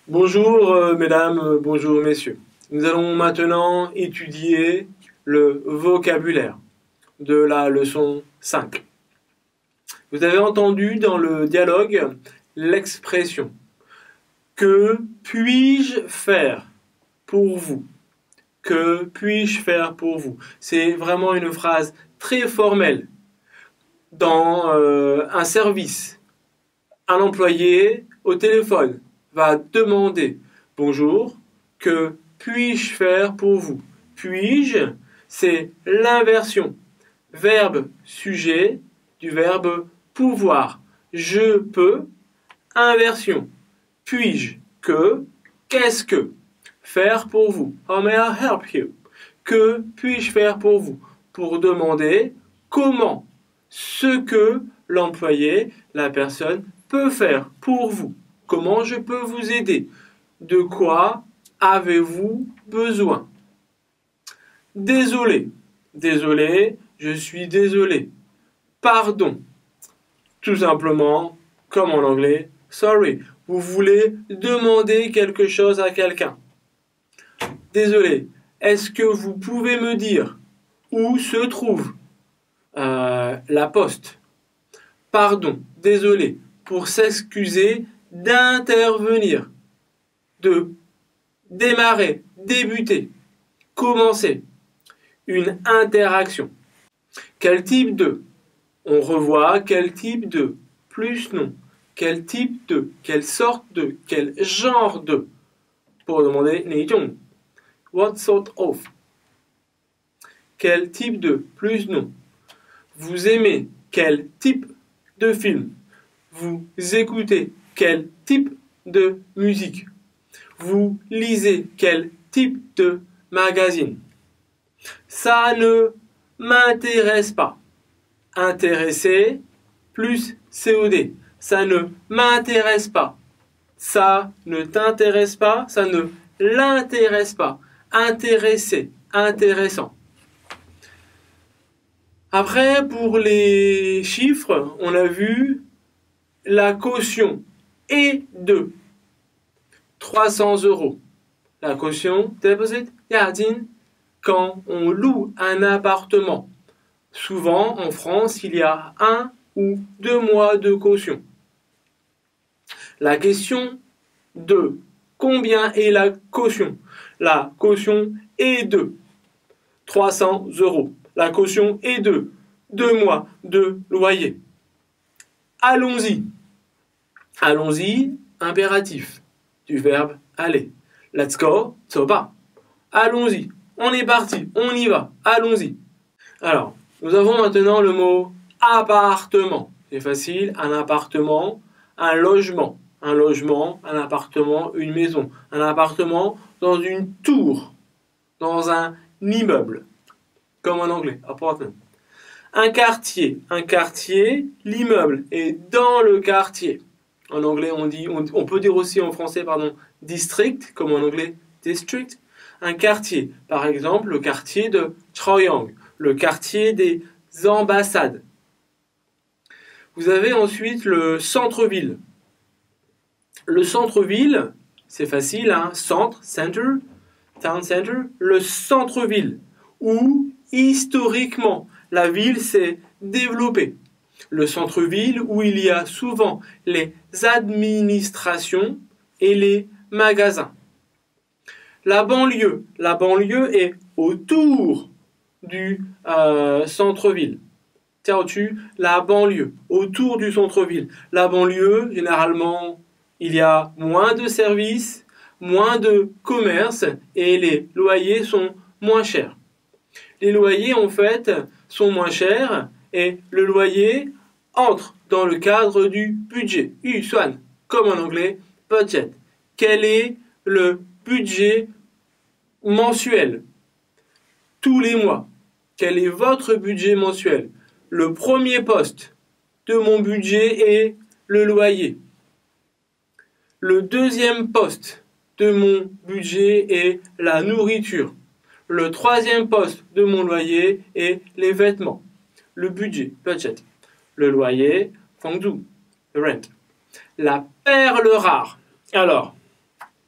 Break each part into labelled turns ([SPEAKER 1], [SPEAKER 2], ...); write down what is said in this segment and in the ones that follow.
[SPEAKER 1] Bonjour mesdames, bonjour messieurs. Nous allons maintenant étudier le vocabulaire de la leçon 5. Vous avez entendu dans le dialogue l'expression « Que puis-je faire pour vous ?» Que puis-je faire pour vous? C'est vraiment une phrase très formelle. Dans un service, un employé au téléphone va demander « Bonjour, que puis-je faire pour vous ?» Puis-je, c'est l'inversion. Verbe sujet du verbe pouvoir. Je peux, inversion. Puis-je, que, qu'est-ce que? Faire pour vous. How may I help you? Que puis-je faire pour vous? Pour demander comment, ce que l'employé, la personne, peut faire pour vous. Comment je peux vous aider? De quoi avez-vous besoin? Désolé. Désolé, je suis désolé. Pardon. Tout simplement, comme en anglais, sorry. Vous voulez demander quelque chose à quelqu'un. Désolé, est-ce que vous pouvez me dire où se trouve la poste? Pardon, désolé, pour s'excuser d'intervenir, de démarrer, débuter, commencer, une interaction. Quel type de? On revoit quel type de, plus non. Quel type de, quelle sorte de, quel genre de. Pour demander 哪种 what sort of. Quel type de, plus non. Vous aimez quel type de film? Vous écoutez quel type de musique? Vous lisez quel type de magazine? Ça ne m'intéresse pas. Intéressé plus COD. Ça ne m'intéresse pas. Ça ne t'intéresse pas. Ça ne l'intéresse pas. Intéressé, intéressant. Après, pour les chiffres, on a vu la caution est de 300 euros. La caution, deposit, 押金, quand on loue un appartement. Souvent, en France, il y a 1 ou 2 mois de caution. La question de combien est la caution? La caution est de 300 euros. La caution est de 2 mois de loyer. Allons-y. Allons-y, impératif, du verbe aller. Let's go, 走吧. Allons-y. On est parti, on y va. Allons-y. Alors, nous avons maintenant le mot appartement. C'est facile, un appartement, un logement. Un logement, un appartement, une maison. Un appartement dans une tour, dans un immeuble. Comme en anglais, apartment. Un quartier, l'immeuble est dans le quartier. En anglais, on peut dire aussi en français, district, comme en anglais, district. Un quartier, par exemple, le quartier de Chaoyang, le quartier des ambassades. Vous avez ensuite le centre-ville. Le centre-ville, c'est facile, hein, centre, center, town center, le centre-ville, où historiquement la ville s'est développée. Le centre-ville où il y a souvent les administrations et les magasins. La banlieue est autour du centre-ville. La banlieue, autour du centre-ville. La banlieue, généralement, il y a moins de services, moins de commerces et les loyers sont moins chers. Les loyers, en fait, sont moins chers et le loyer entre dans le cadre du budget. 预算, comme en anglais, budget. Quel est le budget mensuel? Tous les mois. Quel est votre budget mensuel? Le premier poste de mon budget est le loyer. Le deuxième poste de mon budget est la nourriture. Le troisième poste de mon loyer est les vêtements. Le budget, budget. Le loyer, 房租, the rent. La perle rare. Alors,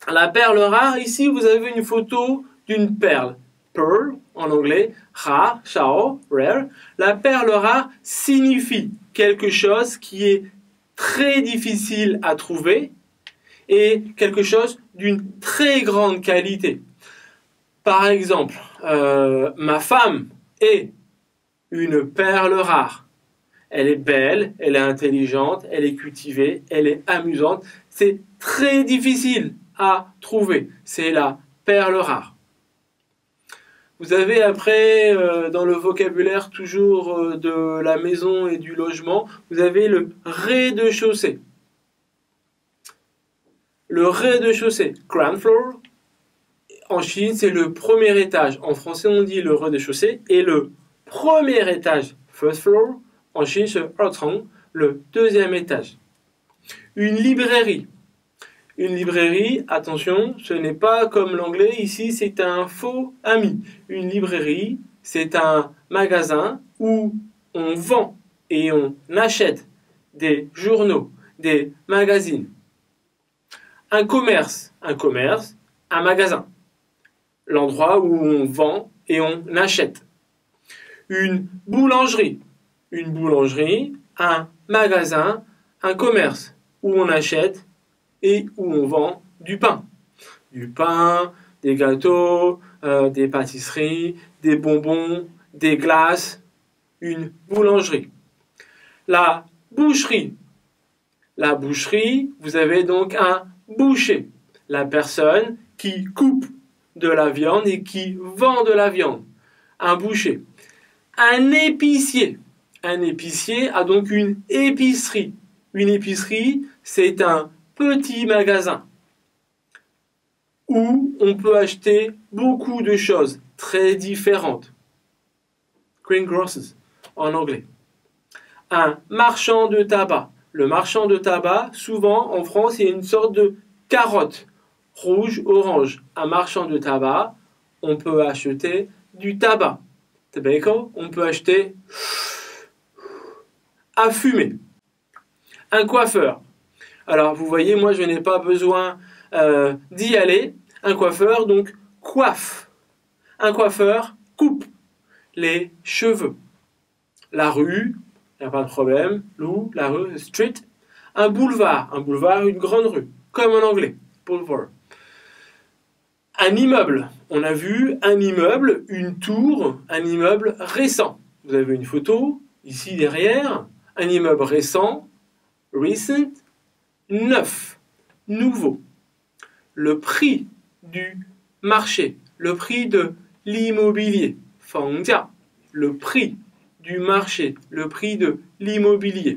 [SPEAKER 1] La perle rare, ici, vous avez une photo d'une perle. Pearl, en anglais, rare, shao, rare. La perle rare signifie quelque chose qui est très difficile à trouver et quelque chose d'une très grande qualité. Par exemple, ma femme est une perle rare. Elle est belle, elle est intelligente, elle est cultivée, elle est amusante. C'est très difficile à trouver. C'est la perle rare. Vous avez après, dans le vocabulaire toujours de la maison et du logement, vous avez le rez-de-chaussée. Le rez-de-chaussée, ground floor. En Chine, c'est le premier étage. En français, on dit le rez-de-chaussée. Et le premier étage, first floor, en Chine, c'est le deuxième étage. Une librairie. Une librairie, attention, ce n'est pas comme l'anglais, ici c'est un faux ami. Une librairie, c'est un magasin où on vend et on achète des journaux, des magazines. Un commerce, un magasin. L'endroit où on vend et on achète. Une boulangerie, un magasin, un commerce où on achète et où on vend du pain. Du pain, des gâteaux, des pâtisseries, des bonbons, des glaces. Une boulangerie. La boucherie. La boucherie, vous avez donc un boucher. La personne qui coupe de la viande et qui vend de la viande. Un boucher. Un épicier. Un épicier a donc une épicerie. Une épicerie, c'est un petit magasin où on peut acheter beaucoup de choses très différentes. Greengrocers en anglais. Un marchand de tabac. Le marchand de tabac, souvent en France, il y a une sorte de carotte rouge, orange. Un marchand de tabac, on peut acheter du tabac. Tobacco, on peut acheter à fumer. Un coiffeur. Alors, vous voyez, moi, je n'ai pas besoin d'y aller. Un coiffeur, donc, coiffe. Un coiffeur coupe les cheveux. La rue, il n'y a pas de problème. La rue, street. Un boulevard, une grande rue, comme en anglais, boulevard. Un immeuble, on a vu un immeuble, une tour, un immeuble récent. Vous avez une photo, ici derrière, un immeuble récent, recent, neuf, nouveau. Le prix du marché, le prix de l'immobilier, 房价, le prix du marché, le prix de l'immobilier.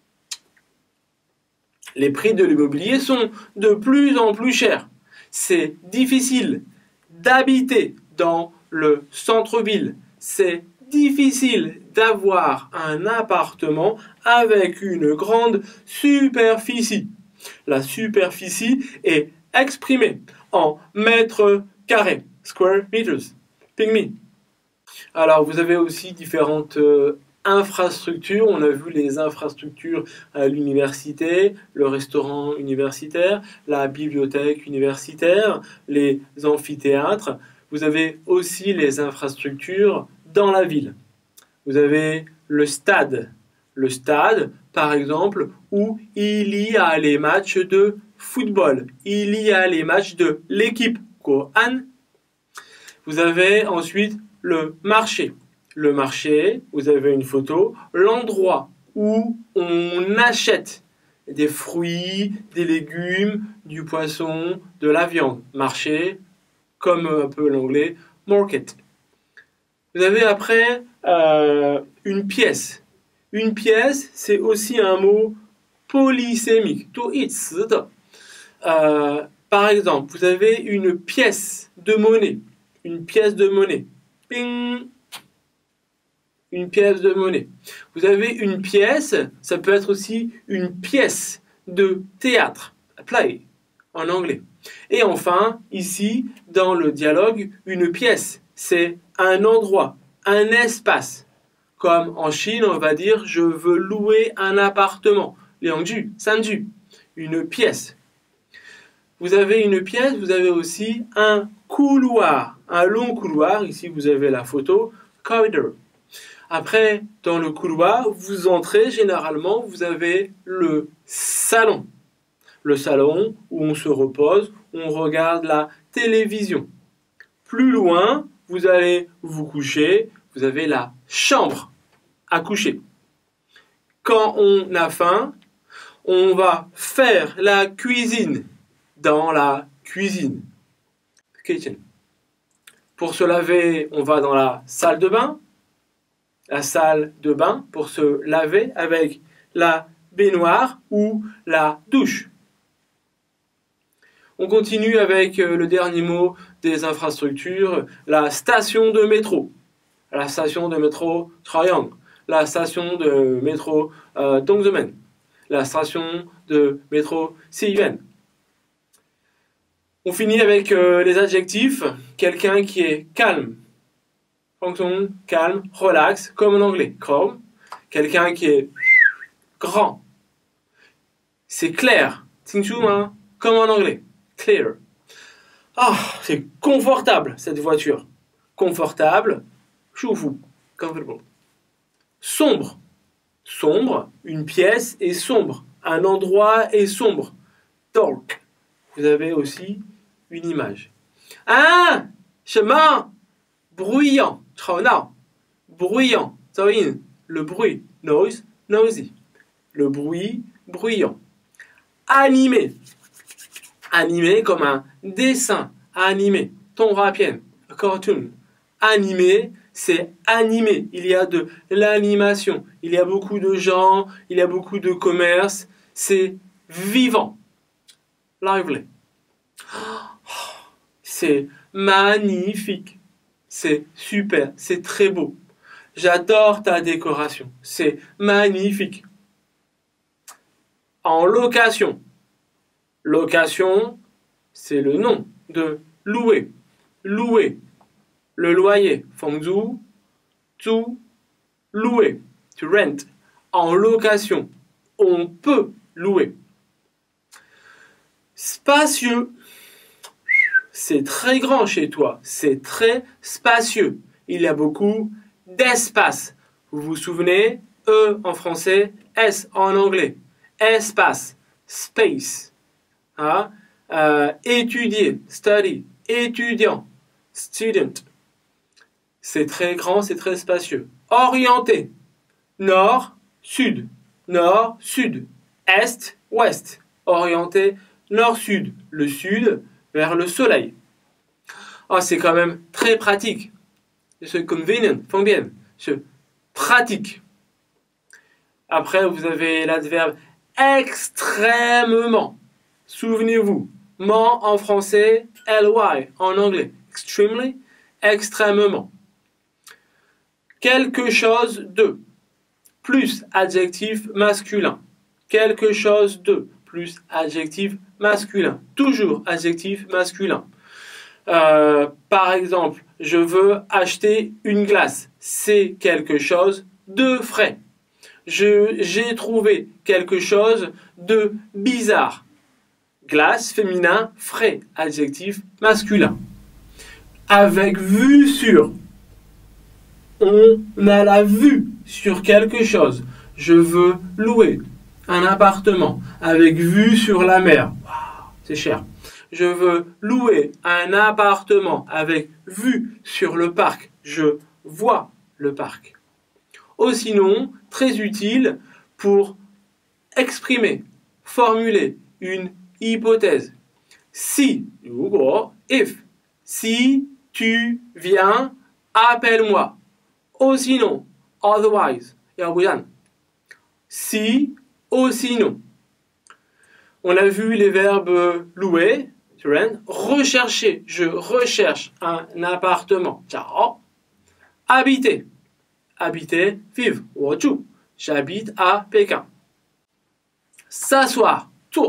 [SPEAKER 1] Les prix de l'immobilier sont de plus en plus chers. C'est difficile d'habiter dans le centre-ville. C'est difficile d'avoir un appartement avec une grande superficie. La superficie est exprimée en mètres carrés, square meters, pygmy. Alors, vous avez aussi différentes infrastructures. On a vu les infrastructures à l'université, le restaurant universitaire, la bibliothèque universitaire, les amphithéâtres. Vous avez aussi les infrastructures dans la ville. Vous avez le stade. Le stade, par exemple, où il y a les matchs de football. Il y a les matchs de l'équipe Kohan. Vous avez ensuite le marché. Le marché, vous avez une photo, l'endroit où on achète des fruits, des légumes, du poisson, de la viande. Marché, comme un peu l'anglais, market. Vous avez après une pièce. Une pièce, c'est aussi un mot polysémique. Par exemple, vous avez une pièce de monnaie. Une pièce de monnaie. Ping. Une pièce de monnaie. Vous avez une pièce, ça peut être aussi une pièce de théâtre, play en anglais. Et enfin, ici, dans le dialogue, une pièce, c'est un endroit, un espace. Comme en Chine, on va dire, je veux louer un appartement. Liangju, sanju, une pièce. vous avez une pièce, vous avez aussi un couloir, un long couloir. Ici, vous avez la photo, corridor. Après, dans le couloir, vous entrez, généralement, vous avez le salon. Le salon où on se repose, où on regarde la télévision. Plus loin, vous allez vous coucher, vous avez la chambre à coucher. Quand on a faim, on va faire la cuisine dans la cuisine. Kitchen. Pour se laver, on va dans la salle de bain. La salle de bain pour se laver avec la baignoire ou la douche. On continue avec le dernier mot des infrastructures, la station de métro. La station de métro Chaoyang, la station de métro Dongzhemen, la station de métro Siyuan. On finit avec les adjectifs. Quelqu'un qui est calme. Calme, relax, comme en anglais. Calm. Quelqu'un qui est grand. C'est clair. Comme en anglais. Clear. Ah, c'est confortable cette voiture. Confortable. Choufou. Comfortable. Sombre. Sombre. Une pièce est sombre. Un endroit est sombre. Dark. Vous avez aussi une image. Ah, chemin. Bruyant. Bruyant. Le bruit. Noise. Noisy. Le bruit. Bruyant. Animé. Animé comme un dessin. Animé. Tonghua-pian. Cartoon. Animé, c'est animé. Il y a de l'animation. Il y a beaucoup de gens. Il y a beaucoup de commerce. C'est vivant. Lively. C'est magnifique. C'est super, c'est très beau. J'adore ta décoration. C'est magnifique. En location. Location, c'est le nom de louer. Louer. Le loyer. Fengzu, zu, louer. To rent. En location. On peut louer. Spacieux. C'est très grand chez toi, c'est très spacieux. Il y a beaucoup d'espace. Vous vous souvenez, E en français, S en anglais. Espace, space. Hein? Étudier, study. Étudiant, student. C'est très grand, c'est très spacieux. Orienté, nord, sud. Nord, sud. Est, ouest. Orienté, nord-sud. Le sud, vers le soleil. Oh, c'est quand même très pratique. C'est convenient, bien. C'est pratique. Après, vous avez l'adverbe extrêmement. Souvenez-vous, ment en français, ly en anglais. Extremely, extrêmement. Quelque chose de. Plus adjectif masculin. Quelque chose de. Plus adjectif masculin. Toujours adjectif masculin. Par exemple, je veux acheter une glace. C'est quelque chose de frais. J'ai trouvé quelque chose de bizarre. Glace, féminin, frais, adjectif masculin. Avec vue sur. On a la vue sur quelque chose. Je veux louer un appartement avec vue sur la mer. Wow, c'est cher. Je veux louer un appartement avec vue sur le parc. Je vois le parc. Ou sinon, très utile pour exprimer, formuler une hypothèse. Si, if, si tu viens, appelle-moi. Ou sinon, otherwise, si, ou sinon. On a vu les verbes louer, rechercher, je recherche un appartement. Habiter, habiter, vivre, j'habite à Pékin. S'asseoir,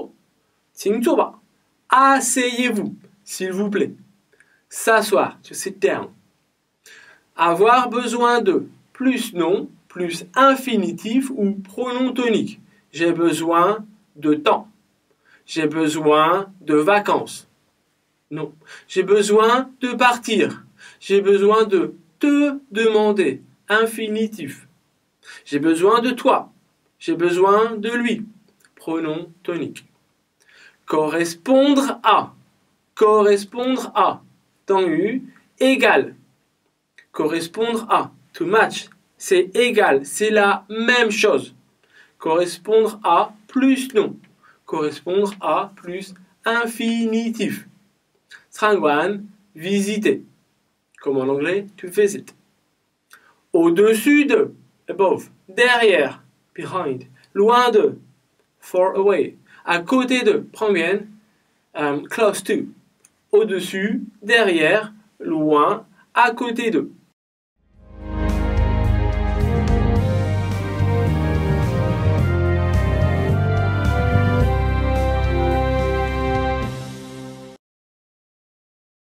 [SPEAKER 1] asseyez-vous, s'il vous plaît. S'asseoir, to sit down. Avoir besoin de, plus nom, plus infinitif ou pronom tonique. J'ai besoin de temps. J'ai besoin de vacances. Non. J'ai besoin de partir. J'ai besoin de te demander. Infinitif. J'ai besoin de toi. J'ai besoin de lui. Pronom tonique. Correspondre à. Correspondre à. Temps U, égal. Correspondre à. To match. C'est égal. C'est la même chose. Correspondre à plus non. Correspondre à plus infinitif. Strangwan, visiter. Comme en anglais, to visit. Au-dessus de, above. Derrière, behind. Loin de, far away. À côté de, prends bien, close to. Au-dessus, derrière, loin, à côté de.